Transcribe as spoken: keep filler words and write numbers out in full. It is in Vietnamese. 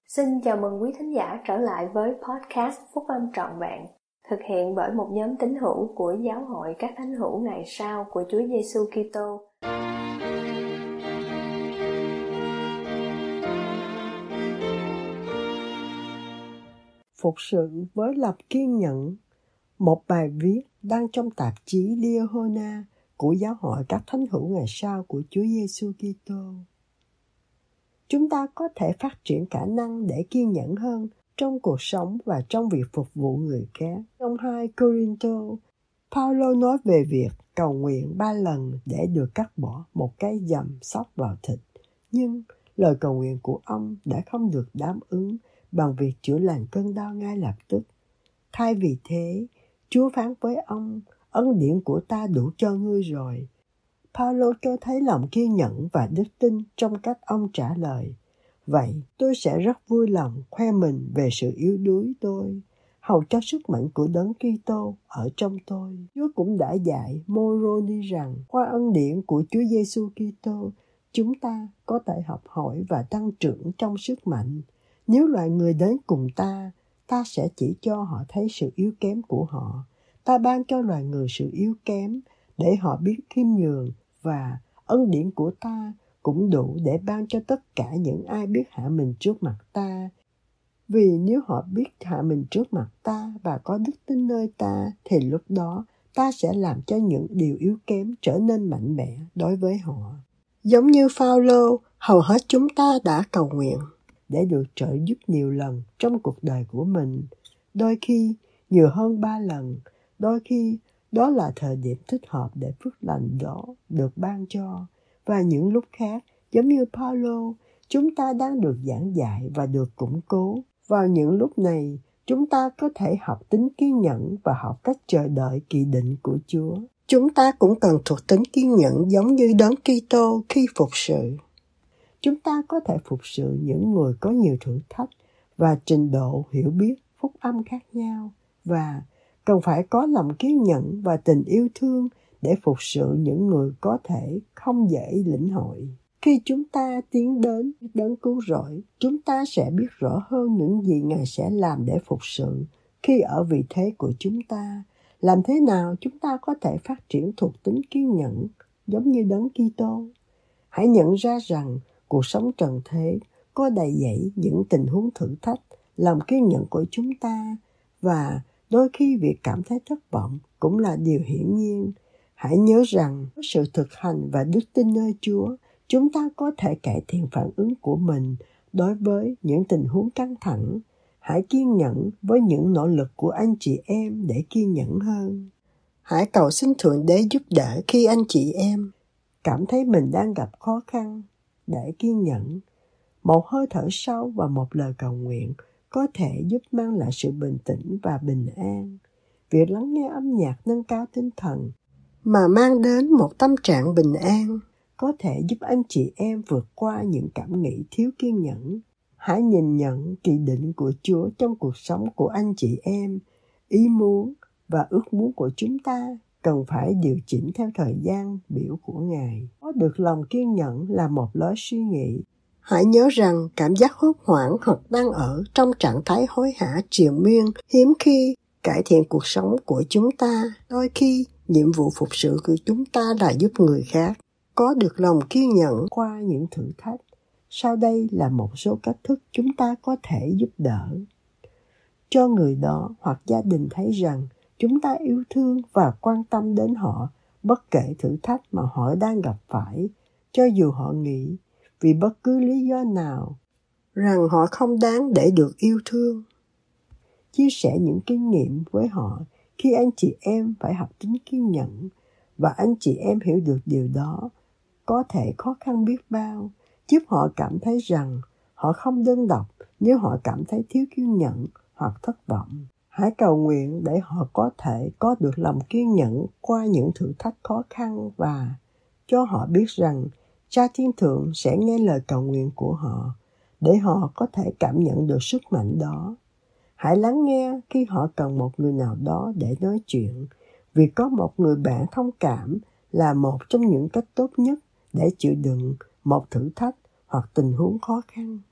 Xin chào mừng quý thính giả trở lại với podcast Phúc Âm Trọn Vẹn, thực hiện bởi một nhóm tín hữu của Giáo hội các Thánh hữu Ngày Sau của Chúa Giêsu Kitô. Phục sự với lòng kiên nhẫn. Một bài viết đăng trong tạp chí Liahona của Giáo hội các Thánh hữu Ngày Sau của Chúa Giêsu Kitô. Chúng ta có thể phát triển khả năng để kiên nhẫn hơn trong cuộc sống và trong việc phục vụ người khác. Trong hai Cô-rinh-tô, Phaolô nói về việc cầu nguyện ba lần để được cắt bỏ một cái dầm xóc vào thịt. Nhưng lời cầu nguyện của ông đã không được đáp ứng bằng việc chữa lành cơn đau ngay lập tức. Thay vì thế, Chúa phán với ông, ân điển của ta đủ cho ngươi rồi. Phaolô cho thấy lòng kiên nhẫn và đức tin trong cách ông trả lời. Vậy tôi sẽ rất vui lòng khoe mình về sự yếu đuối tôi, hầu cho sức mạnh của Đấng Kitô ở trong tôi. Chúa cũng đã dạy Mô-rô-ni rằng qua ân điển của Chúa Giêsu Kitô, chúng ta có thể học hỏi và tăng trưởng trong sức mạnh. Nếu loài người đến cùng ta, ta sẽ chỉ cho họ thấy sự yếu kém của họ. Ta ban cho loài người sự yếu kém để họ biết khiêm nhường, và ân điển của ta cũng đủ để ban cho tất cả những ai biết hạ mình trước mặt ta. Vì nếu họ biết hạ mình trước mặt ta và có đức tin nơi ta, thì lúc đó ta sẽ làm cho những điều yếu kém trở nên mạnh mẽ đối với họ. Giống như Phaolô, hầu hết chúng ta đã cầu nguyện để được trợ giúp nhiều lần trong cuộc đời của mình. Đôi khi nhiều hơn ba lần, đôi khi đó là thời điểm thích hợp để phước lành đó được ban cho. Và những lúc khác, giống như Phaolô, chúng ta đang được giảng dạy và được củng cố. Vào những lúc này, chúng ta có thể học tính kiên nhẫn và học cách chờ đợi kỳ định của Chúa. Chúng ta cũng cần thuộc tính kiên nhẫn giống như Đấng Kitô khi phục sự. Chúng ta có thể phục sự những người có nhiều thử thách và trình độ hiểu biết phúc âm khác nhau, và cần phải có lòng kiên nhẫn và tình yêu thương để phục sự những người có thể không dễ lĩnh hội. Khi chúng ta tiến đến Đấng Cứu Rỗi, chúng ta sẽ biết rõ hơn những gì Ngài sẽ làm để phục sự khi ở vị thế của chúng ta. Làm thế nào chúng ta có thể phát triển thuộc tính kiên nhẫn giống như Đấng Kitô? Hãy nhận ra rằng cuộc sống trần thế có đầy dẫy những tình huống thử thách, lòng kiên nhẫn của chúng ta, và đôi khi việc cảm thấy thất vọng cũng là điều hiển nhiên. Hãy nhớ rằng với sự thực hành và đức tin nơi Chúa, chúng ta có thể cải thiện phản ứng của mình đối với những tình huống căng thẳng. Hãy kiên nhẫn với những nỗ lực của anh chị em để kiên nhẫn hơn. Hãy cầu xin Thượng Đế giúp đỡ khi anh chị em cảm thấy mình đang gặp khó khăn. Để kiên nhẫn, một hơi thở sâu và một lời cầu nguyện có thể giúp mang lại sự bình tĩnh và bình an. Việc lắng nghe âm nhạc nâng cao tinh thần mà mang đến một tâm trạng bình an có thể giúp anh chị em vượt qua những cảm nghĩ thiếu kiên nhẫn. Hãy nhìn nhận kỳ định của Chúa trong cuộc sống của anh chị em. Ý muốn và ước muốn của chúng ta cần phải điều chỉnh theo thời gian biểu của Ngài. Có được lòng kiên nhẫn là một lối suy nghĩ. Hãy nhớ rằng cảm giác hốt hoảng hoặc đang ở trong trạng thái hối hả triền miên hiếm khi cải thiện cuộc sống của chúng ta. Đôi khi, nhiệm vụ phục sự của chúng ta là giúp người khác có được lòng kiên nhẫn qua những thử thách. Sau đây là một số cách thức chúng ta có thể giúp đỡ. Cho người đó hoặc gia đình thấy rằng chúng ta yêu thương và quan tâm đến họ bất kể thử thách mà họ đang gặp phải, cho dù họ nghĩ vì bất cứ lý do nào rằng họ không đáng để được yêu thương. Chia sẻ những kinh nghiệm với họ khi anh chị em phải học tính kiên nhẫn, và anh chị em hiểu được điều đó có thể khó khăn biết bao, giúp họ cảm thấy rằng họ không đơn độc nếu họ cảm thấy thiếu kiên nhẫn hoặc thất vọng. Hãy cầu nguyện để họ có thể có được lòng kiên nhẫn qua những thử thách khó khăn, và cho họ biết rằng Cha Thiên Thượng sẽ nghe lời cầu nguyện của họ để họ có thể cảm nhận được sức mạnh đó. Hãy lắng nghe khi họ cần một người nào đó để nói chuyện, vì có một người bạn thông cảm là một trong những cách tốt nhất để chịu đựng một thử thách hoặc tình huống khó khăn.